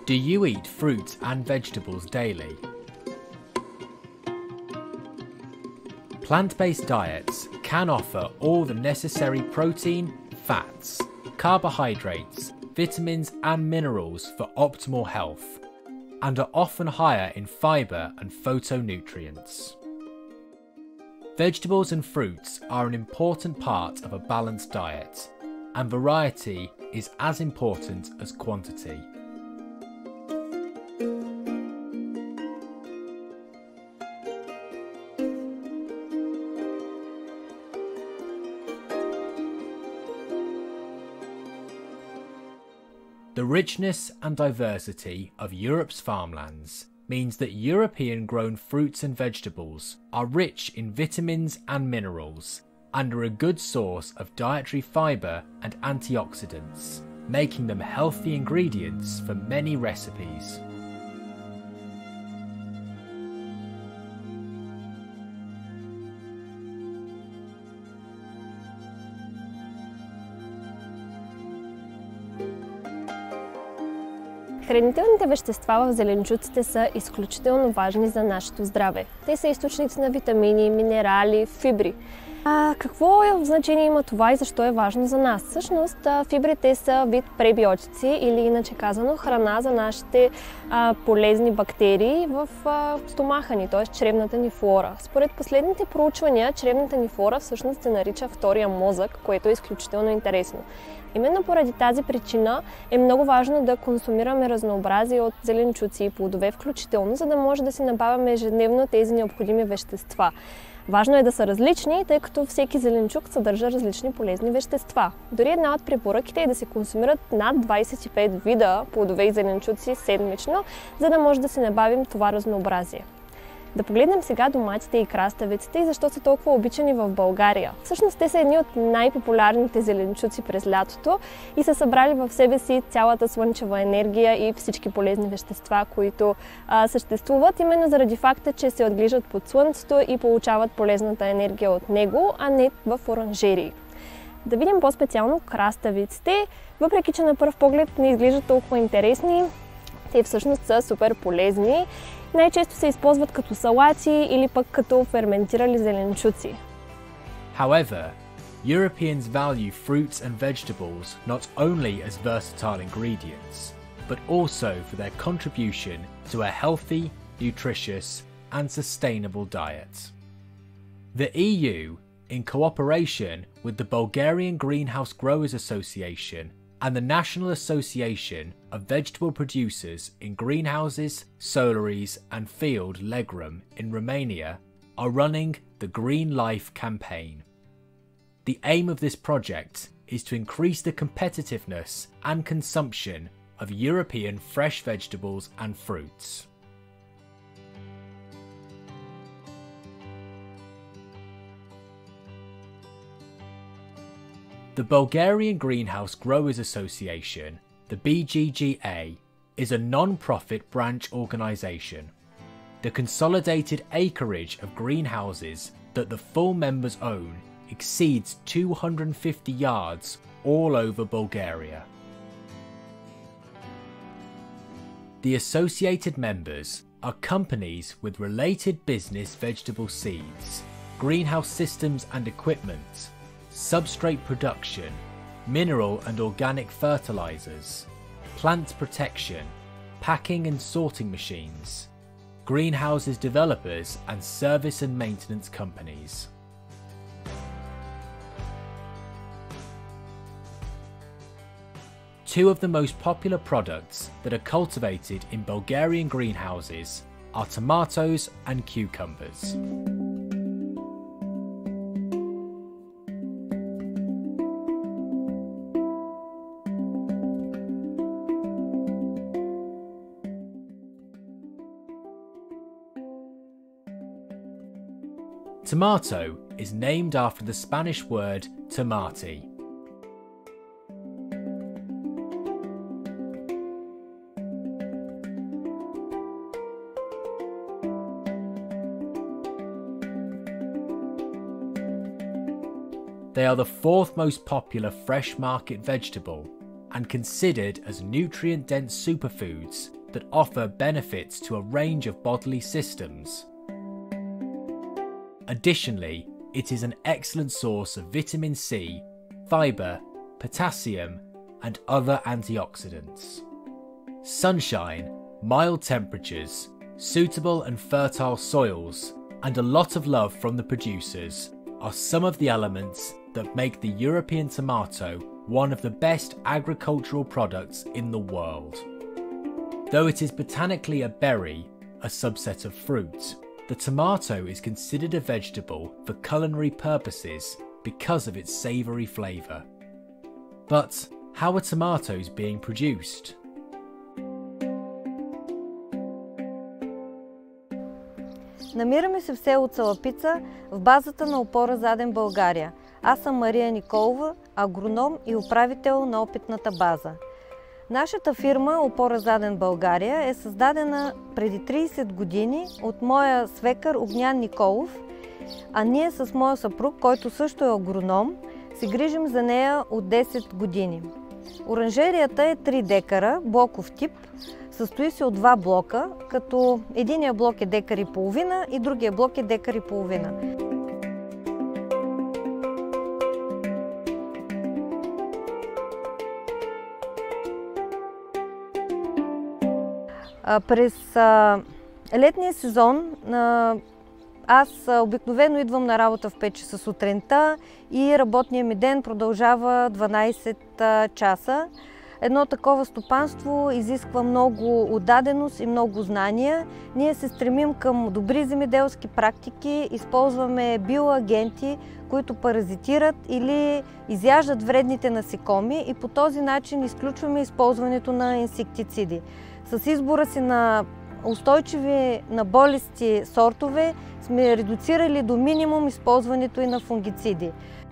Do you eat fruits and vegetables daily? Plant-based diets can offer all the necessary protein, fats, carbohydrates, vitamins and minerals for optimal health, and are often higher in fibre and phytonutrients. Vegetables and fruits are an important part of a balanced diet, and variety is as important as quantity. The richness and diversity of Europe's farmlands means that European-grown fruits and vegetables are rich in vitamins and minerals and are a good source of dietary fibre and antioxidants, making them healthy ingredients for many recipes. Хранителните вещества в зеленчуците са изключително важни за нашето здраве. Те са източници на витамини, минерали, фибри. Какво значение има това и защо е важно за нас? Всъщност, фибрите са вид пребиотици или иначе казано храна за нашите полезни бактерии в стомаха ни, т.е. чревната ни флора. Според последните проучвания, чревната ни флора всъщност се нарича втория мозък, което е изключително интересно. Именно поради тази причина е много важно да консумираме разнообразие от зеленчуци и плодове включително, за да може да си набавяме ежедневно тези необходими вещества. Важно е да са различни, тъй като всеки зеленчук съдържа различни полезни вещества. Дори една от препоръките е да се консумират над 25 вида плодове и зеленчуци седмично, за да може да си набавим това разнообразие. Да погледнем сега доматите и краставиците и защо са толкова обичани в България. Всъщност те са едни от най-популярните зеленчуци през лятото и са събрали в себе си цялата слънчева енергия и всички полезни вещества, които съществуват, именно заради факта, че се отглеждат под слънцето и получават полезната енергия от него, а не в оранжерии. Да видим по-специално краставиците, въпреки че на пръв поглед не изглеждат толкова интересни, те всъщност са супер полезни. Най-често се използват като салати или пък като ферментирали зеленчуци. However, Europeans value fruits and vegetables not only as versatile ingredients, but also for their contribution to a healthy, nutritious and sustainable diet. The EU, in cooperation with the Bulgarian Greenhouse Growers Association and the National Association of Vegetable Producers in Greenhouses, Solaries and Field Legroom in Romania, are running the Green Life campaign. The aim of this project is to increase the competitiveness and consumption of European fresh vegetables and fruits. The Bulgarian Greenhouse Growers Association, the BGGA, is a non-profit branch organisation. The consolidated acreage of greenhouses that the full members own exceeds 250 yards all over Bulgaria. The associated members are companies with related business vegetable seeds, greenhouse systems and equipment, substrate production, mineral and organic fertilizers, plant protection, packing and sorting machines, greenhouses developers and service and maintenance companies. Two of the most popular products that are cultivated in Bulgarian greenhouses are tomatoes and cucumbers. Tomato is named after the Spanish word tomate. They are the fourth most popular fresh market vegetable and considered as nutrient-dense superfoods that offer benefits to a range of bodily systems. Additionally, it is an excellent source of vitamin C, fibre, potassium, and other antioxidants. Sunshine, mild temperatures, suitable and fertile soils, and a lot of love from the producers are some of the elements that make the European tomato one of the best agricultural products in the world. Though it is botanically a berry, a subset of fruit, the tomato is considered a vegetable for culinary purposes because of its savoury flavour. But how are tomatoes being produced? Намираме се в село Цалапица, в базата на опора Заден България. Аз съм Мария Николова, агроном и управител на опитната база. Нашата фирма Опора Заден България е създадена преди 30 години от моя свекър Огнян Николов, а ние с моя съпруг, който също е агроном, се грижим за нея от 10 години. Оранжерията е 3 декара, блоков тип, състои се от 2 блока, като единия блок е декар и половина и другия блок е декар и половина. През летния сезон аз обикновено идвам на работа в 5 часа сутринта и работният ми ден продължава 12 часа. Едно такова стопанство изисква много отдаденост и много знания. Ние се стремим към добри земеделски практики, използваме биоагенти, които паразитират или изяждат вредните насекоми и по този начин изключваме използването на инсектициди. С избора си на устойчиви на болести сортове сме редуцирали до минимум използването и на фунгициди.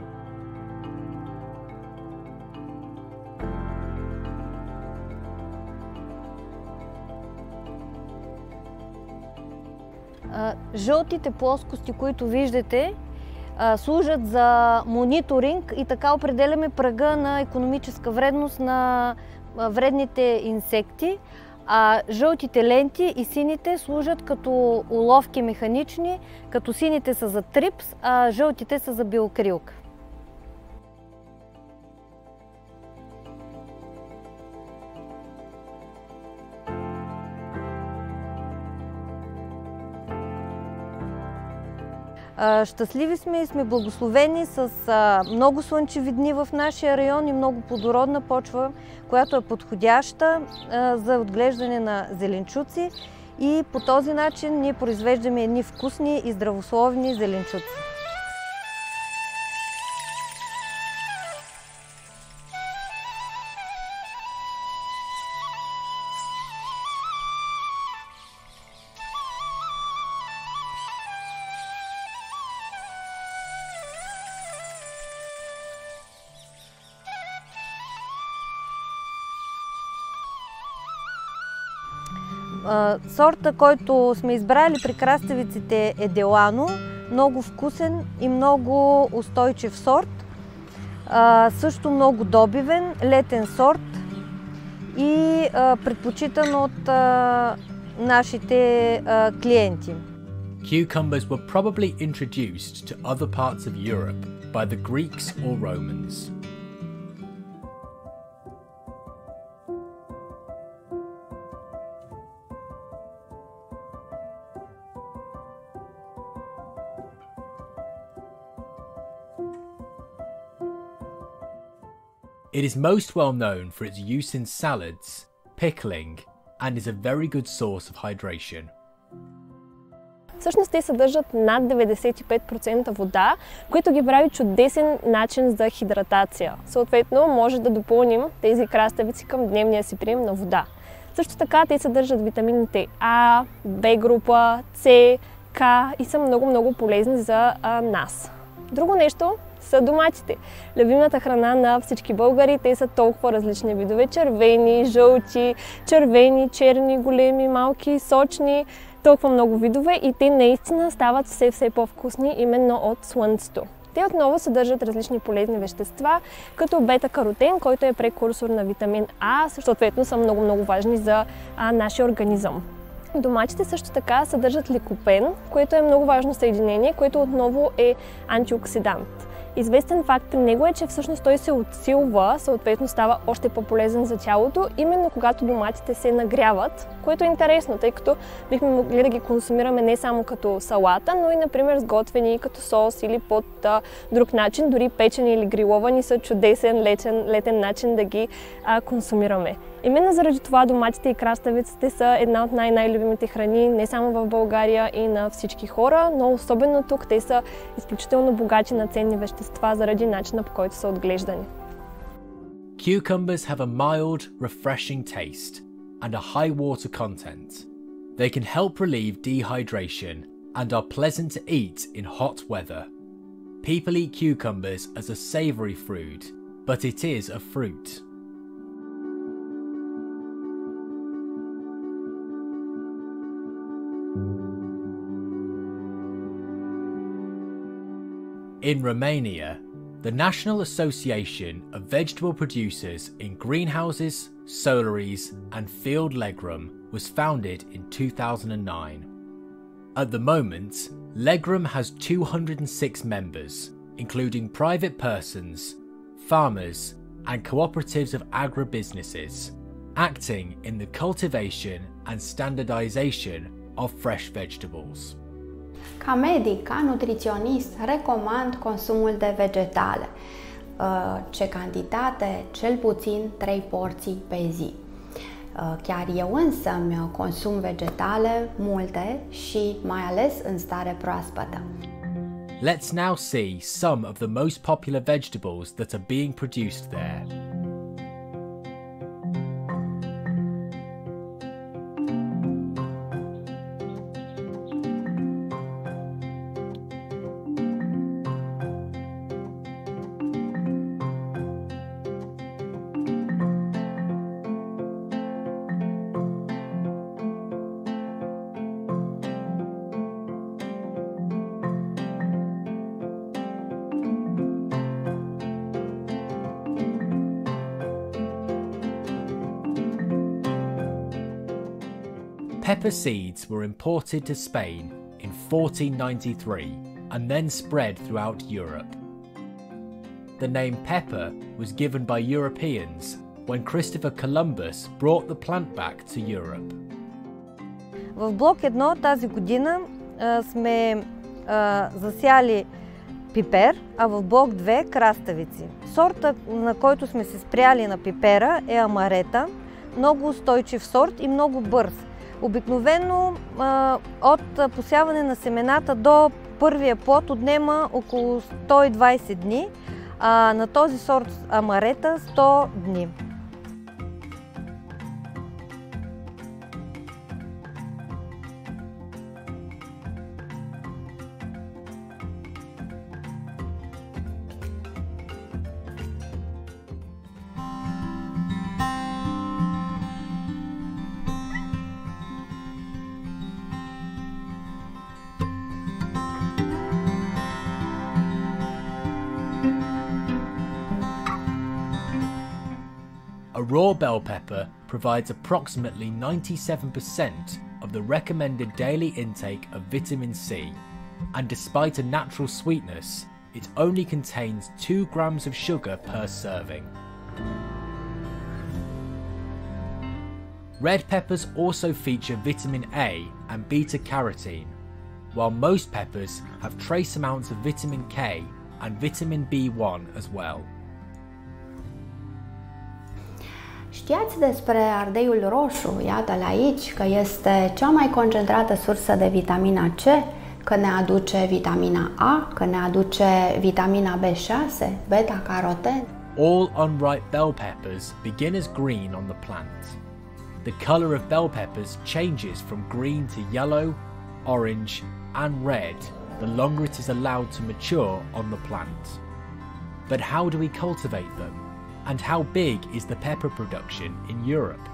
Жълтите плоскости, които виждате, служат за мониторинг и така определяме прага на икономическа вредност на вредните инсекти, а жълтите ленти и сините служат като уловки механични, като сините са за трипс, а жълтите са за биокрилка. Щастливи сме и сме благословени с много слънчеви дни в нашия район и много плодородна почва, която е подходяща за отглеждане на зеленчуци и по този начин ние произвеждаме едни вкусни и здравословни зеленчуци. Сорта, който сме избрали при краставиците е Делано, много вкусен и много устойчив сорт, също много добивен, летен сорт и предпочитан от нашите клиенти. Cucumbers were probably introduced to other parts of Europe by the Greeks or Romans. It is most well known for its use in salads, pickling, and is a very good source of hydration. Всъщност те съдържат над 95% вода, което ги прави чудесен начин за хидратация. Съответно, може да допълним тези краставици към дневния си прием на вода. Също така те съдържат витамините А, Б група, С, К и са много полезни за нас. Друго нещо са доматите. Любимата храна на всички българи. Те са толкова различни видове. Червени, жълти, червени, черни, големи, малки, сочни. Толкова много видове и те наистина стават все по-вкусни именно от слънцето. Те отново съдържат различни полезни вещества, като бета-каротен, който е прекурсор на витамин А, съответно са много важни за нашия организъм. Доматите също така съдържат ликопен, което е много важно съединение, което отново е антиоксидант. Известен факт при него е, че всъщност той се отсилва, съответно става още по-полезен за тялото, именно когато доматите се нагряват, което е интересно, тъй като бихме могли да ги консумираме не само като салата, но и, например, сготвени като сос или под друг начин, дори печени или гриловани са чудесен летен начин да ги консумираме. Именно заради това доматите и краставиците са една от най-любимите храни не само в България и на всички хора, но особено тук те са изключително богати на ценни вещества заради начина, по който са отглеждани. Cucumbers have a mild, refreshing taste and a high water content. They can help relieve dehydration and are pleasant to eat in hot weather. People eat cucumbers as a savoury fruit, but it is a fruit. In Romania, the National Association of Vegetable Producers in Greenhouses, Solaries and Field Legroom was founded in 2009. At the moment, Legroom has 206 members, including private persons, farmers and cooperatives of agribusinesses, acting in the cultivation and standardization of fresh vegetables. Ca medic, ca nutriționist, recomand consumul de vegetale. Ce cantitate? Cel puțin 3 porții pe zi. Chiar eu însă consum vegetale multe și mai ales în stare proaspătă. Let's now see some of the most popular vegetables that are being produced there. Pepper seeds were imported to Spain in 1493 and then spread throughout Europe. The name pepper was given by Europeans when Christopher Columbus brought the plant back to Europe. В блок 1 тази година сме засяли пипер, а в блок 2 краставици. Сорта, на който сме се спряли на пипера, е амарета, много устойчив сорт и много бърз. Обикновено от посяване на семената до първия плод отнема около 120 дни, а на този сорт амарета 100 дни. A raw bell pepper provides approximately 97% of the recommended daily intake of vitamin C, and despite a natural sweetness, it only contains 2 grams of sugar per serving. Red peppers also feature vitamin A and beta-carotene, while most peppers have trace amounts of vitamin K and vitamin B1 as well. Știați despre ardeiul roșu? Iată-l aici, că este cea mai concentrată sursă de vitamina C, că ne aduce vitamina A, că ne aduce vitamina B6, beta-caroten. All unripe bell peppers begin as green on the plant. The color of bell peppers changes from green to yellow, orange and red the longer it is allowed to mature on the plant. But how do we cultivate them? And how big is the pepper production in Europe?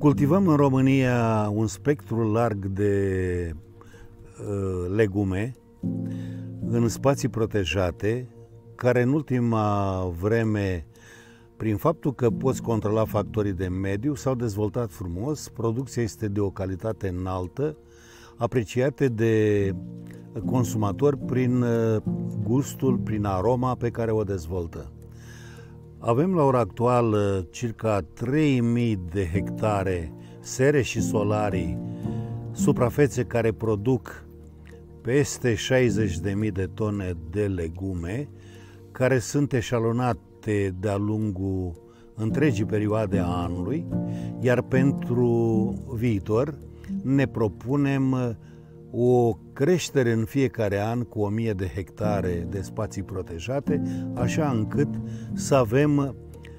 Cultivăm în România un spectru larg de legume în spații protejate, care în ultima vreme, prin faptul că poți controla factorii de mediu, s-au dezvoltat frumos. Producția este de o calitate înaltă, apreciate de consumatori prin gustul, prin aroma pe care o dezvoltă. Avem la ora actuală circa 3000 de hectare sere și solarii, suprafețe care produc peste 60.000 de tone de legume, care sunt eșalonate de-a lungul întregii perioade a anului, iar pentru viitor ne propunem o creștere în fiecare an cu 1000 de hectare de spații protejate, așa încât să avem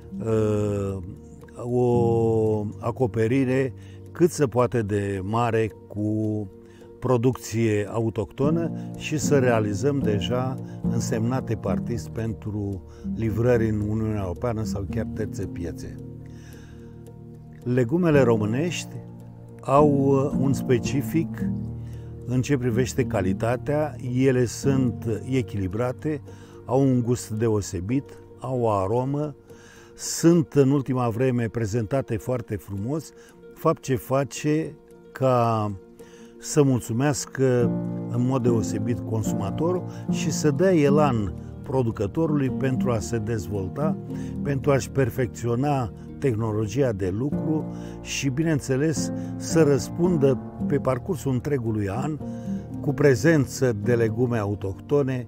o acoperire cât se poate de mare cu producție autohtonă și să realizăm deja însemnate partisi pentru livrări în Uniunea Europeană sau chiar terțe piețe. Legumele românești au un specific în ce privește calitatea, ele sunt echilibrate, au un gust deosebit, au o aromă, sunt în ultima vreme prezentate foarte frumos, fapt ce face ca să mulțumească în mod deosebit consumatorul și să dea elan producătorului pentru a se dezvolta, pentru a-și perfecționa tehnologia de lucru și, bineînțeles, să răspundă pe parcursul întregului an cu prezență de legume autohtone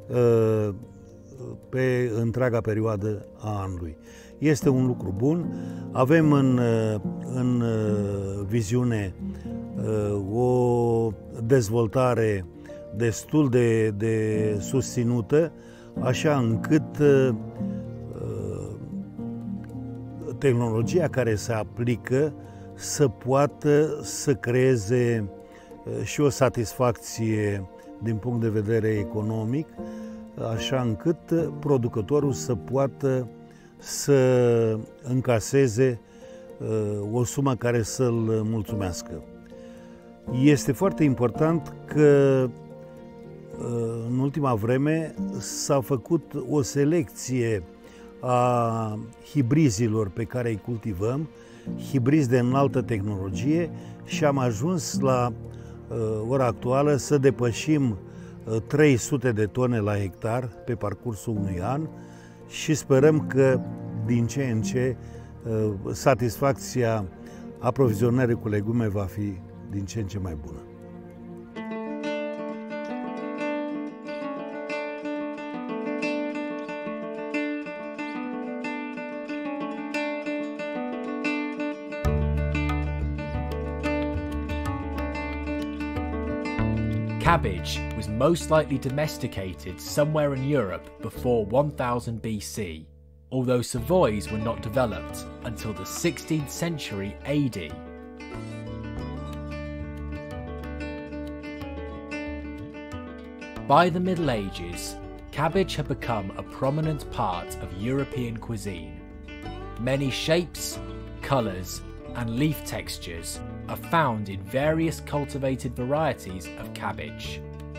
pe întreaga perioadă a anului. Este un lucru bun. Avem în viziune o dezvoltare destul de susținută, așa încât tehnologia care se aplică să poată să creeze și o satisfacție din punct de vedere economic, așa încât producătorul să poată să încaseze o sumă care să-l mulțumească. Este foarte important că în ultima vreme s-a făcut o selecție a hibrizilor pe care îi cultivăm, hibrizi de înaltă tehnologie, și am ajuns la ora actuală să depășim 300 de tone la hectar pe parcursul unui an și sperăm că din ce în ce satisfacția aprovizionării cu legume va fi din ce în ce mai bună. Cabbage was most likely domesticated somewhere in Europe before 1000 BC, although Savoys were not developed until the 16th century AD. By the Middle Ages, cabbage had become a prominent part of European cuisine. Many shapes, colours, and leaf textures are found in various cultivated varieties of cabbage.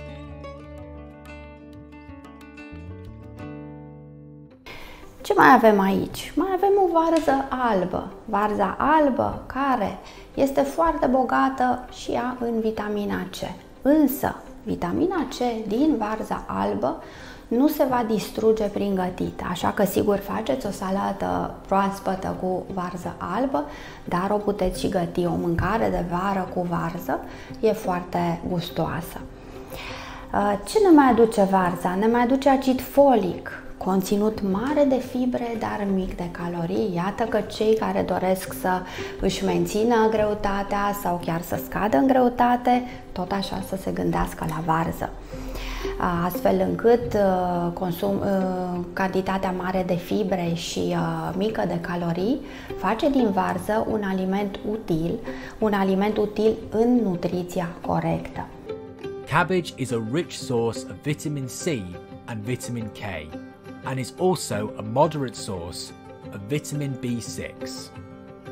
Ce mai avem aici? Mai avem o varză albă. Varza albă care este foarte bogată și ea în vitamina C. Însă, vitamina C din varza albă nu se va distruge prin gătit, așa că sigur faceți o salată proaspătă cu varză albă, dar o puteți și găti. O mâncare de vară cu varză e foarte gustoasă. Ce ne mai aduce varza? Ne mai aduce acid folic, conținut mare de fibre, dar mic de calorii. Iată că cei care doresc să își mențină greutatea sau chiar să scadă în greutate, tot așa să se gândească la varză, astfel încât cantitatea mare de fibre și mică de calorii face din varză un aliment util în nutriția corectă. Cabbage is a rich source of vitamin C and vitamin K, and is also a moderate source of vitamin B6.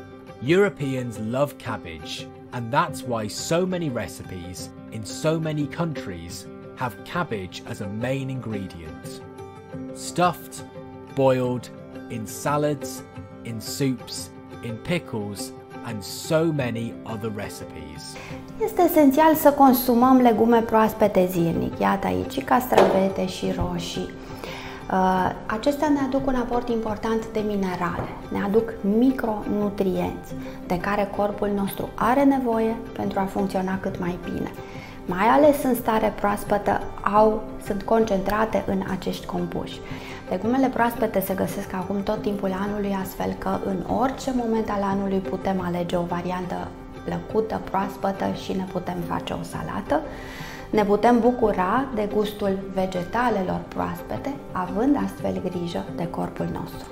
Europeans love cabbage, and that's why so many recipes in so many countries have cabbage as a main ingredient. Stuffed, boiled, in salads, in soups, in pickles, and so many other recipes. Este esențial să consumăm legume proaspete zilnic. Iată aici și castravete și roșii. Acestea ne aduc un aport important de minerale, ne aduc micronutrienți de care corpul nostru are nevoie pentru a funcționa cât mai bine. Mai ales în stare proaspătă sunt concentrate în acești compuși. Legumele proaspete se găsesc acum tot timpul anului, astfel că în orice moment al anului putem alege o variantă plăcută, proaspătă și ne putem face o salată. Ne putem bucura de gustul vegetalelor proaspete, având astfel grijă de corpul nostru.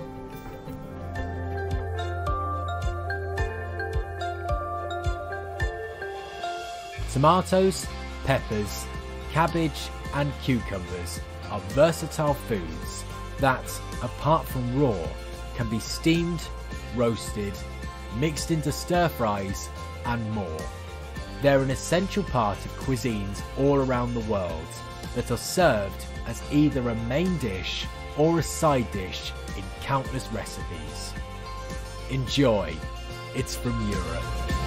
Tomatoes, peppers, cabbage and cucumbers are versatile foods that, apart from raw, can be steamed, roasted, mixed into stir-fries and more. They're an essential part of cuisines all around the world that are served as either a main dish or a side dish in countless recipes. Enjoy! It's from Europe.